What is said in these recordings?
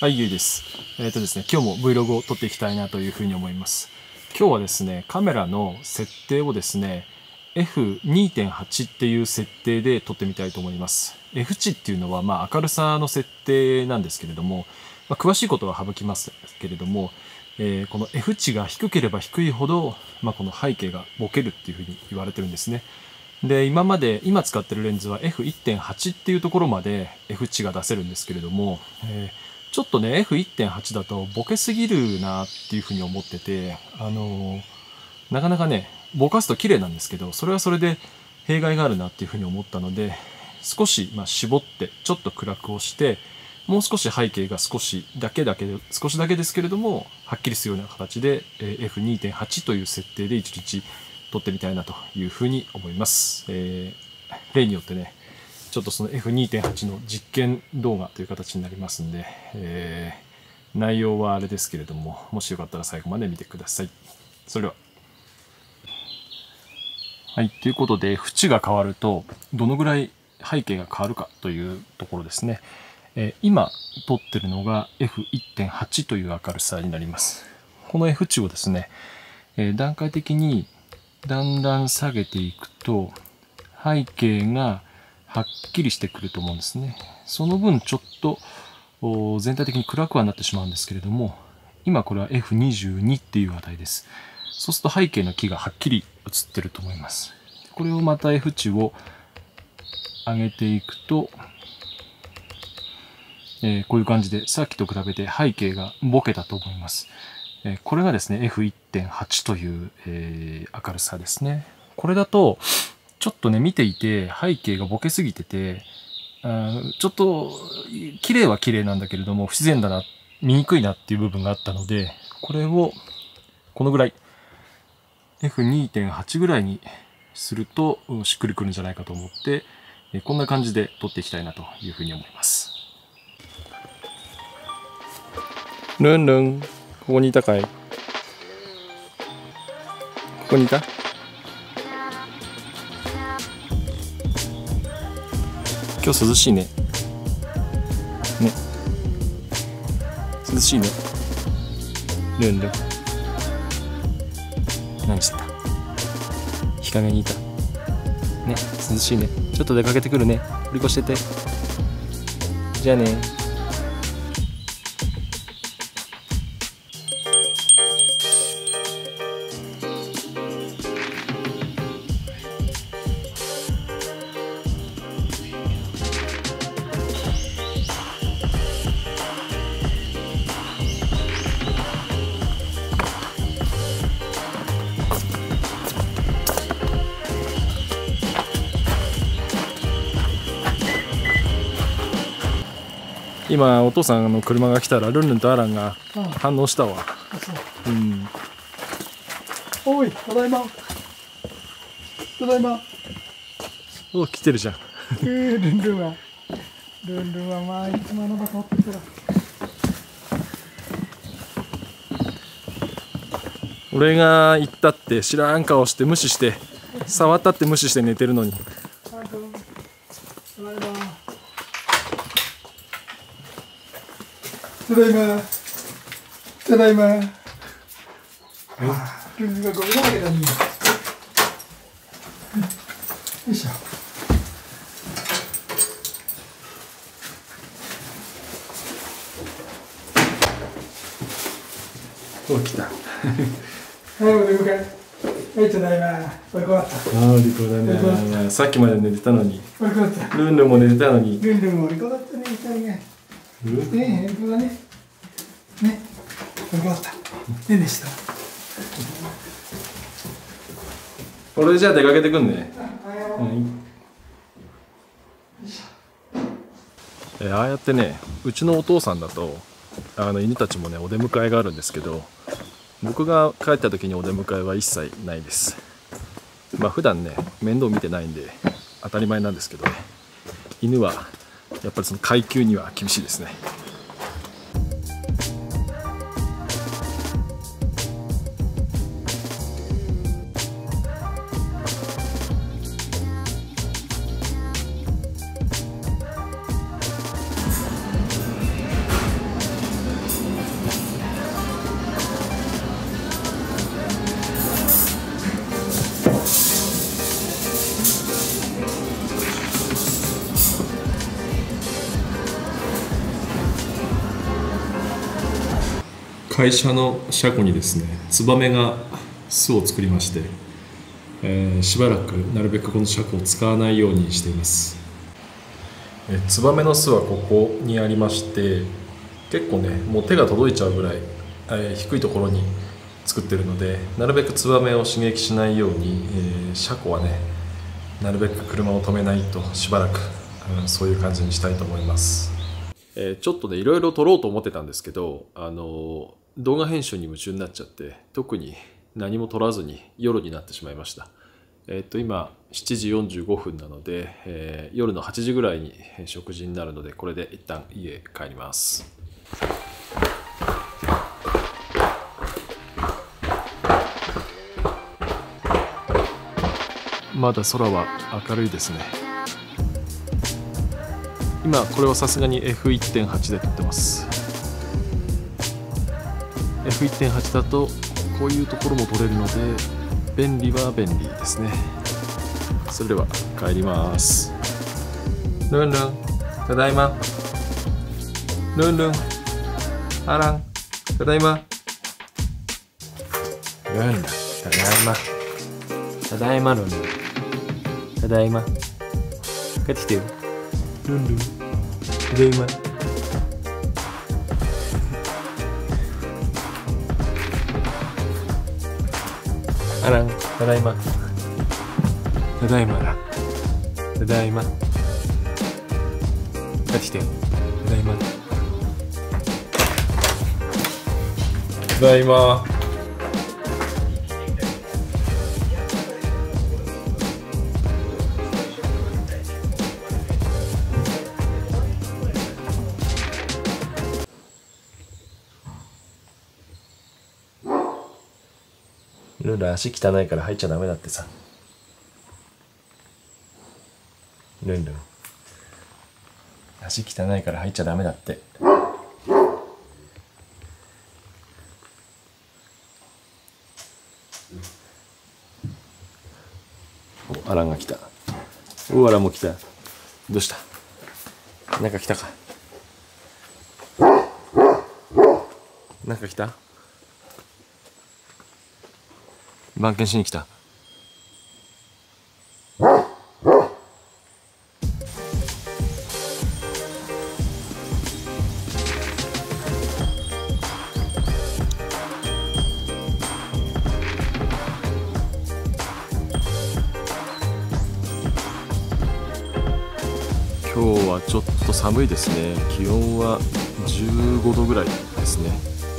はい、ゆいです。ですね、今日も Vlog を撮っていきたいなというふうに思います。今日はですね、カメラの設定をですね、F2.8 っていう設定で撮ってみたいと思います。F 値っていうのは、明るさの設定なんですけれども、詳しいことは省きますけれども、この F 値が低ければ低いほど、この背景がボケるっていうふうに言われてるんですね。で、今使ってるレンズは F1.8 っていうところまで F 値が出せるんですけれども、ちょっとね F1.8 だとボケすぎるなっていうふうに思ってて、なかなかねぼかすと綺麗なんですけど、それはそれで弊害があるなっていうふうに思ったので、少し絞ってちょっと暗くをして、もう少し背景が少しだけですけれどもはっきりするような形で F2.8 という設定で1日撮ってみたいなというふうに思います。例によってねちょっとその F2.8 の実験動画という形になりますんで、内容はあれですけれども、もしよかったら最後まで見てください。それでは。はい、ということで F 値が変わるとどのぐらい背景が変わるかというところですね。今撮ってるのが F1.8 という明るさになります。この F 値をですね、段階的にだんだん下げていくと背景がはっきりしてくると思うんですね。その分ちょっと全体的に暗くはなってしまうんですけれども、今これは F22 っていう値です。そうすると背景の木がはっきり映ってると思います。これをまた F 値を上げていくと、こういう感じでさっきと比べて背景がボケたと思います。これがですね F1.8 という、明るさですね。これだとちょっとね見ていて背景がボケすぎてて、ちょっと綺麗は綺麗なんだけれども不自然だな、見にくいなっていう部分があったので、これをこのぐらい F2.8 ぐらいにするとしっくりくるんじゃないかと思って、こんな感じで撮っていきたいなというふうに思います。ルンルン、ここにいたかい？ここにいた？今日涼しいね。ね。涼しいね。ルンルン。何してた？日陰にいた。ね、涼しいね。ちょっと出かけてくるね。おりこしてて。じゃあね。今お父さんの車が来たらルンルンとアランが反応したわ。うん。 おい、ただいま。ただいま。 お、来てるじゃん。 ルンルンは。ルンルンはいつもあの場通ってきたら。 俺が行ったって知らん顔して無視して、触ったって無視して寝てるのに。 ただいま。ただいま。ただいま。ルンルンがゴミだらけだね。よいしょ。 お、来た。 はい、お出迎え。はい、ただいま。おい、こうだった。 ああ、リコだね。さっきまで寝てたのに。 おい、こうだった。 ルンルンも寝てたのに。 ルンルンもおい、こうだったね、みたいね。ねえ、こうだね。ね。おい、こうだった。ねでした。 俺じゃあ出かけてくんね。ああやってね、うちのお父さんだと犬たちもねお出迎えがあるんですけど、僕が帰った時にお出迎えは一切ないです。普段ね面倒見てないんで当たり前なんですけどね、犬はやっぱりその階級には厳しいですね。 会社の車庫にですね、ツバメが巣を作りまして、しばらくなるべくこの車庫を使わないようにしています。ツバメの巣はここにありまして、結構ねもう手が届いちゃうぐらい、低いところに作ってるので、なるべくツバメを刺激しないように、車庫はねなるべく車を止めないとしばらく、そういう感じにしたいと思います。ちょっとねいろいろ撮ろうと思ってたんですけど、動画編集に夢中になっちゃって特に何も撮らずに夜になってしまいました。今7時45分なので、夜の8時ぐらいに食事になるので、これで一旦家帰ります。まだ空は明るいですね。今これはさすがに F1.8 で撮ってます。 F1.8 だとこういうところも撮れるので便利は便利ですね。それでは帰ります。ルンルン、ただいま。ルンルン、あらん、ただいま。ルンルン、ただいま。ただいま、ルンルン。ただいま。帰ってきてよ。ルンルン、ただいま。あらん、ただいま。ただいまら。ただいま。帰ってきてよ。ただいま。ただいま。ルンルン足汚いから入っちゃダメだってさ。ルンルン足汚いから入っちゃダメだって。お、アランが来た。お、アランも来た。どうした？なんか来たか？なんか来た？番犬しに来た。今日はちょっと寒いですね。気温は15度ぐらいですね。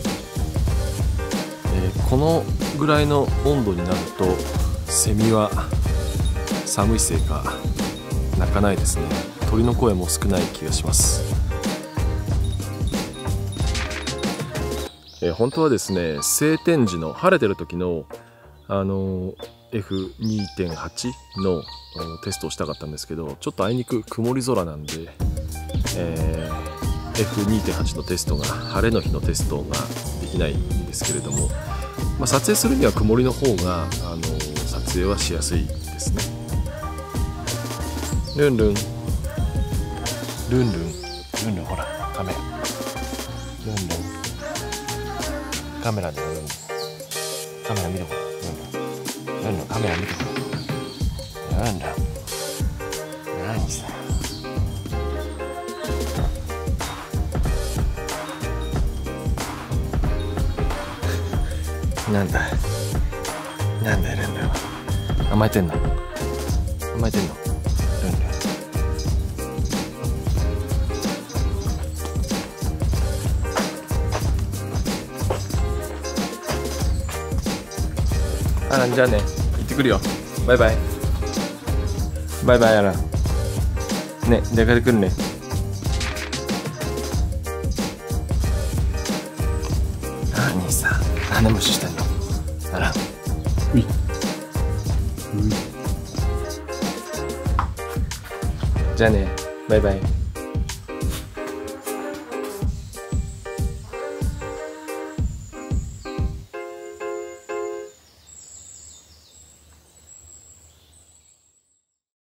このぐらいの温度になるとセミは寒いせいか鳴かないですね。鳥の声も少ない気がします。本当はですね、晴天時の晴れてる時のF2.8 のテストをしたかったんですけど、ちょっとあいにく曇り空なんで、F2.8 のテストが晴れの日のテストができないんですけれども、撮影するには曇りの方が撮影はしやすいですね。ルンルン、ルンルン、ルンルン、ほらカメラ、ルンルン、カメラでルンルン、カメラ見てほら、ルンルン、ルンルン、カメラ見てほら、ルンルン、何さ。なんだなんだよルンルンは。甘えてんの、甘えてんのルンルン。アラン、じゃあね、行ってくるよ。バイバイ。バイバイアラン。ね、出かけてくるね。何さ、何無視してんの。あら、うい。じゃあね、バイバイ。